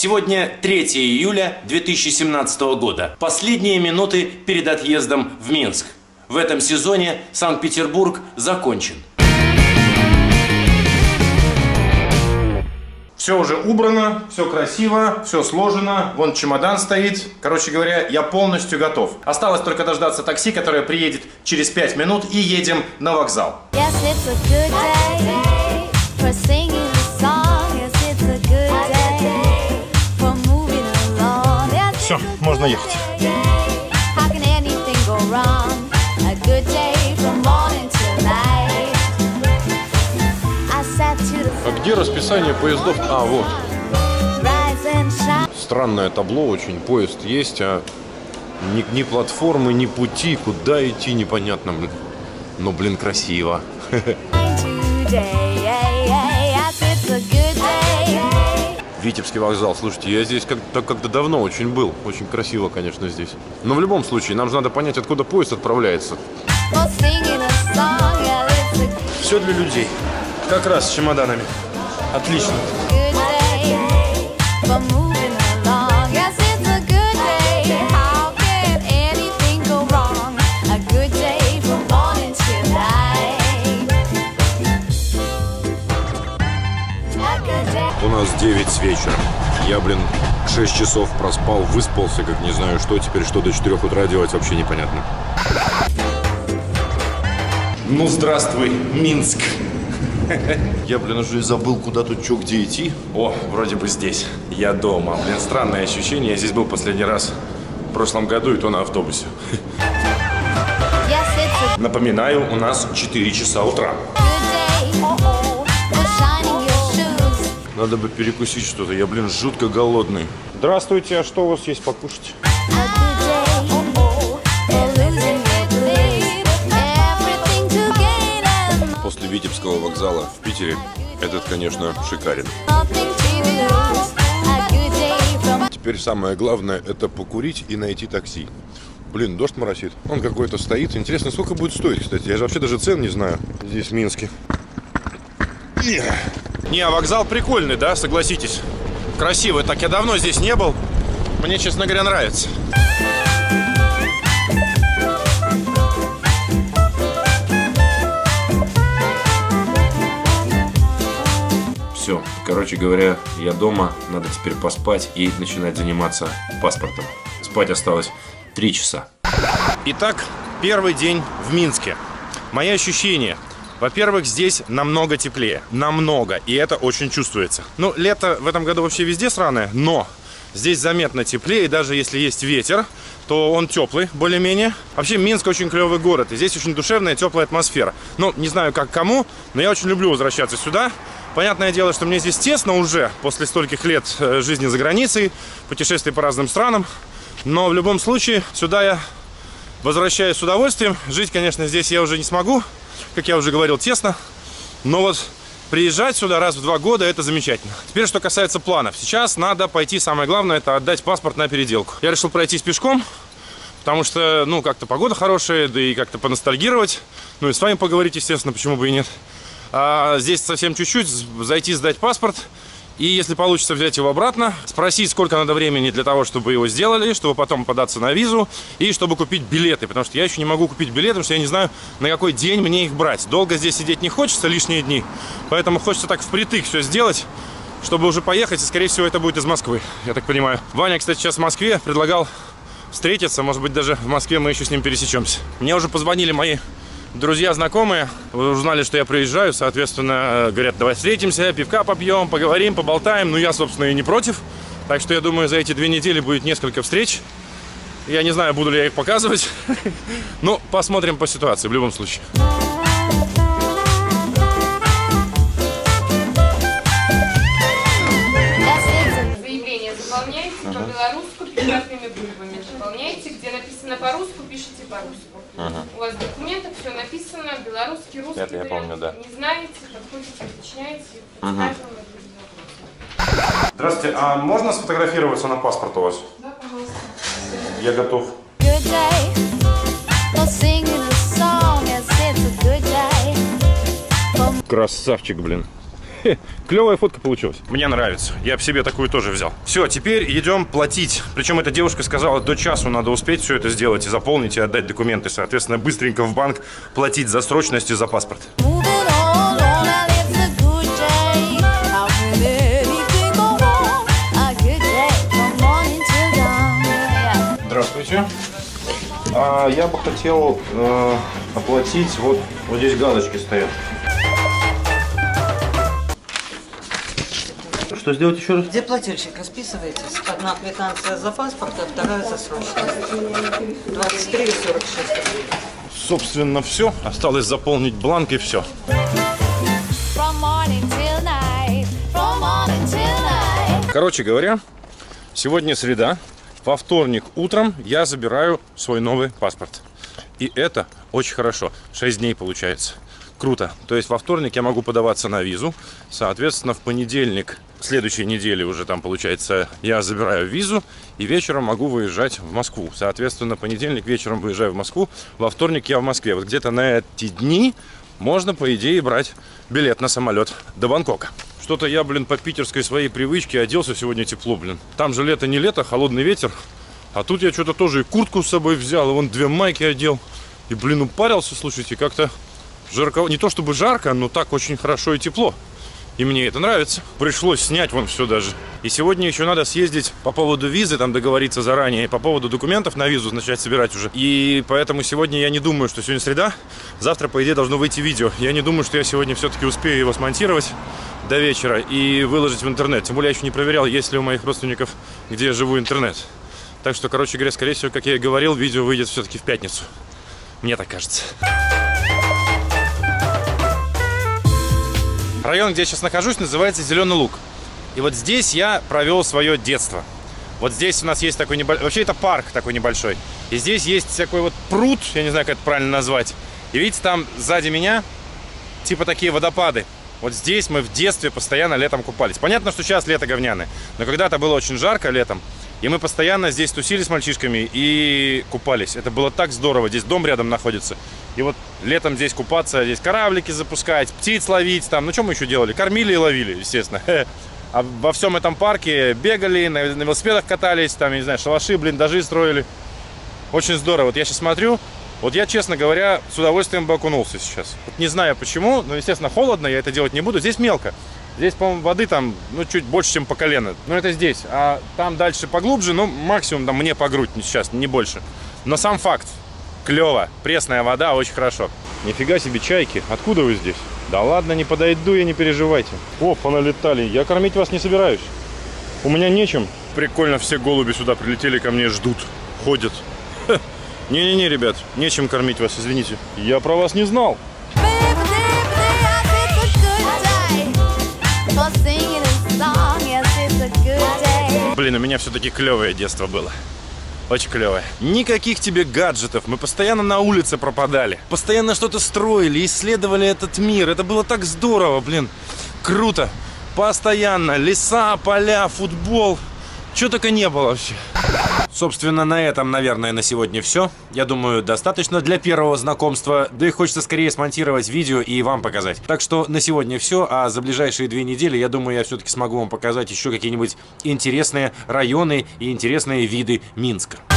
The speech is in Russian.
Сегодня 3 июля 2017 года. Последние минуты перед отъездом в Минск. В этом сезоне Санкт-Петербург закончен. Все уже убрано, все красиво, все сложено, вон чемодан стоит. Короче говоря, я полностью готов. Осталось только дождаться такси, которое приедет через 5 минут, и едем на вокзал. Все, можно ехать. А где расписание поездов? А, вот. Странное табло очень. Поезд есть, а ни платформы, ни пути. Куда идти, непонятно. Но, блин, красиво. Витебский вокзал. Слушайте, я здесь как-то давно очень был. Очень красиво, конечно, здесь. Но в любом случае, нам же надо понять, откуда поезд отправляется. Все для людей. Как раз с чемоданами. Отлично. У нас 9 с вечера. Я, блин, 6 часов проспал, выспался, как не знаю что. Теперь что до 4 утра делать, вообще непонятно. Ну, здравствуй, Минск. Я, блин, уже забыл, куда тут, что, где идти. О, вроде бы здесь. Я дома. Блин, странное ощущение. Я здесь был последний раз в прошлом году, и то на автобусе. Напоминаю, у нас 4 часа утра. Надо бы перекусить что-то. Я, блин, жутко голодный. Здравствуйте, а что у вас есть покушать? После Витебского вокзала в Питере этот, конечно, шикарен. Теперь самое главное – это покурить и найти такси. Блин, дождь моросит. Он какой-то стоит. Интересно, сколько будет стоить, кстати? Я же вообще даже цен не знаю здесь, в Минске. Не, а вокзал прикольный, да, согласитесь? Красивый. Так я давно здесь не был. Мне, честно говоря, нравится. Все, короче говоря, я дома, надо теперь поспать и начинать заниматься паспортом. Спать осталось 3 часа. Итак, первый день в Минске. Мои ощущения. Во-первых, здесь намного теплее. Намного. И это очень чувствуется. Ну, лето в этом году вообще везде сраное, но здесь заметно теплее. И даже если есть ветер, то он теплый, более-менее. Вообще, Минск очень клевый город. И здесь очень душевная, теплая атмосфера. Ну, не знаю, как кому, но я очень люблю возвращаться сюда. Понятное дело, что мне здесь тесно уже после стольких лет жизни за границей, путешествий по разным странам. Но в любом случае, сюда я возвращаюсь с удовольствием. Жить, конечно, здесь я уже не смогу. Как я уже говорил, тесно. Но вот приезжать сюда раз в 2 года – это замечательно. Теперь, что касается планов. Сейчас надо пойти, самое главное, это отдать паспорт на переделку. Я решил пройтись пешком, потому что, ну, как-то погода хорошая, да и как-то поностальгировать. Ну, и с вами поговорить, естественно, почему бы и нет. А здесь совсем чуть-чуть, зайти, сдать паспорт. И если получится, взять его обратно, спросить, сколько надо времени для того, чтобы его сделали, чтобы потом податься на визу и чтобы купить билеты. Потому что я еще не могу купить билеты, потому что я не знаю, на какой день мне их брать. Долго здесь сидеть не хочется, лишние дни. Поэтому хочется так впритык все сделать, чтобы уже поехать. И, скорее всего, это будет из Москвы, я так понимаю. Ваня, кстати, сейчас в Москве, предлагал встретиться. Может быть, даже в Москве мы еще с ним пересечемся. Мне уже позвонили мои друзья, знакомые, узнали, что я приезжаю, соответственно, говорят, давай встретимся, пивка попьем, поговорим, поболтаем. Ну, я, собственно, и не против. Так что, я думаю, за эти 2 недели будет несколько встреч. Я не знаю, буду ли я их показывать. Ну, посмотрим по ситуации, в любом случае. Заявление заполняете по-белорусски печатными буквами. Заполняете, где написано по-русски, пишите по-русски. У вас в документах все написано, белорусский, русский. Это я помню, да. Не знаете, подходите, уточняете. Здравствуйте, а можно сфотографироваться на паспорт у вас? Да, пожалуйста. Я готов. Красавчик, блин. Клевая фотка получилась. Мне нравится. Я бы себе такую тоже взял. Все, теперь идем платить. Причем эта девушка сказала, до часу надо успеть все это сделать и заполнить, и отдать документы. Соответственно, быстренько в банк платить за срочность и за паспорт. Здравствуйте. Я бы хотел оплатить, вот здесь галочки стоят. Что сделать еще раз? Где плательщик? Расписываетесь. Одна квитанция за паспорт, а вторая за срочность. 23,46 рублей. Собственно, все. Осталось заполнить бланк и все. Короче говоря, сегодня среда. Во вторник утром я забираю свой новый паспорт. И это очень хорошо. 6 дней получается. Круто. То есть во вторник я могу подаваться на визу. Соответственно, в понедельник следующей недели уже там получается я забираю визу. И вечером могу выезжать в Москву. Соответственно, понедельник вечером выезжаю в Москву. Во вторник я в Москве. Вот где-то на эти дни можно, по идее, брать билет на самолет до Бангкока. Что-то я, блин, по питерской своей привычке оделся сегодня тепло, блин. Там же лето не лето, холодный ветер. А тут я что-то тоже и куртку с собой взял, и вон 2 майки одел. И, блин, упарился, слушайте, как-то жарко. Не то чтобы жарко, но так очень хорошо и тепло. И мне это нравится. Пришлось снять вон все даже. И сегодня еще надо съездить по поводу визы, там договориться заранее. И по поводу документов на визу начать собирать уже. И поэтому сегодня я не думаю, что сегодня среда. Завтра, по идее, должно выйти видео. Я не думаю, что я сегодня все-таки успею его смонтировать до вечера и выложить в интернет. Тем более я еще не проверял, есть ли у моих родственников, где я живу, интернет. Так что, короче говоря, скорее всего, как я и говорил, видео выйдет все-таки в пятницу. Мне так кажется. Район, где я сейчас нахожусь, называется Зеленый Луг. И вот здесь я провел свое детство. Вот здесь у нас есть такой небольшой... Вообще это парк такой небольшой. И здесь есть такой вот пруд, я не знаю, как это правильно назвать. И видите, там сзади меня типа такие водопады. Вот здесь мы в детстве постоянно летом купались. Понятно, что сейчас лето говняное. Но когда-то было очень жарко летом. И мы постоянно здесь тусили с мальчишками и купались. Это было так здорово. Здесь дом рядом находится. И вот летом здесь купаться, здесь кораблики запускать, птиц ловить. Там, ну что мы еще делали? Кормили и ловили, естественно. А во всем этом парке бегали, на велосипедах катались, там, я не знаю, шалаши, блиндажи строили. Очень здорово. Вот я сейчас смотрю. Вот я, честно говоря, с удовольствием бы окунулся сейчас. Вот не знаю почему, но, естественно, холодно, я это делать не буду. Здесь мелко. Здесь, по-моему, воды там, ну, чуть больше, чем по колено. Но это здесь. А там дальше поглубже, ну, максимум там мне по грудь сейчас, не больше. Но сам факт. Клево. Пресная вода, очень хорошо. Нифига себе чайки. Откуда вы здесь? Да ладно, не подойду я, не переживайте. О, поналетали. Я кормить вас не собираюсь. У меня нечем. Прикольно, все голуби сюда прилетели ко мне, ждут, ходят. Не-не-не, ребят, нечем кормить вас, извините. Я про вас не знал. Блин, у меня все-таки клевое детство было. Очень клевое. Никаких тебе гаджетов. Мы постоянно на улице пропадали. Постоянно что-то строили, исследовали этот мир. Это было так здорово, блин. Круто. Постоянно. Леса, поля, футбол. Чего только не было вообще. Собственно, на этом, наверное, на сегодня все. Я думаю, достаточно для первого знакомства. Да и хочется скорее смонтировать видео и вам показать. Так что на сегодня все. А за ближайшие 2 недели, я думаю, я все-таки смогу вам показать еще какие-нибудь интересные районы и интересные виды Минска.